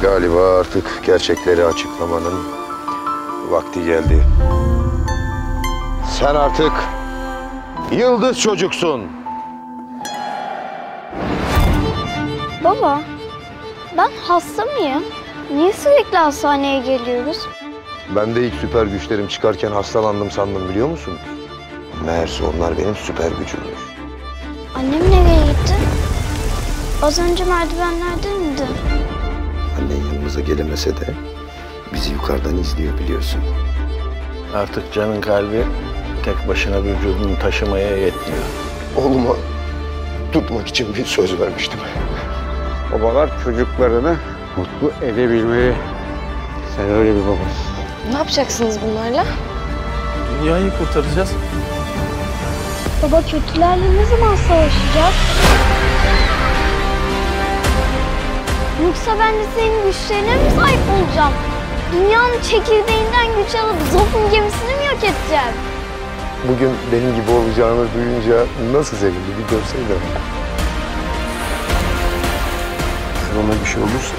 Galiba artık gerçekleri açıklamanın vakti geldi. Sen artık yıldız çocuksun. Baba, ben hasta mıyım? Niye sürekli hastaneye geliyoruz? Ben de ilk süper güçlerim çıkarken hastalandım sandım, biliyor musun? Meğerse onlar benim süper gücümmüş. Annem nereye gitti? Az önce merdivenlerden indi. Annen yanımıza gelemese de bizi yukarıdan izliyor, biliyorsun. Artık canın kalbi tek başına vücudunu taşımaya yetmiyor. Oğluma tutmak için bir söz vermiştim. Babalar çocuklarını mutlu edebilmeyi. Sen öyle bir babasın. Ne yapacaksınız bunlarla? Dünyayı kurtaracağız. Baba, kötülerle ne zaman savaşacağız? Yoksa ben de senin güçlerine mi sahip olacağım? Dünyanın çekirdeğinden güç alıp Zaff'ın gemisini mi yok edeceğim? Bugün benim gibi olacağını duyunca nasıl sevindi bir görseydin. Ona bir şey olursa...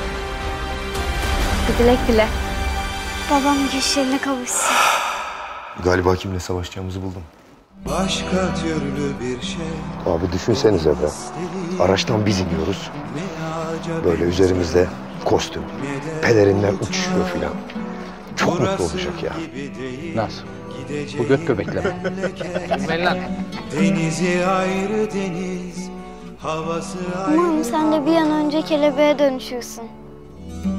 Bir dilek dile. Babam güçlerine kavuşsun. Galiba kimle savaşacağımızı buldum. Başka türlü bir şey. Abi düşünsenize be. Araçtan biz iniyoruz. Böyle üzerimizde kostüm, pelerinler uçuşuyor filan. Çok mutlu olacak ya. Nasıl? Bu göt göbekleme. Gitmeyin lan. Denizi ayrı deniz, havası ayrı. Umarım sen de bir an önce kelebeğe dönüşürsün.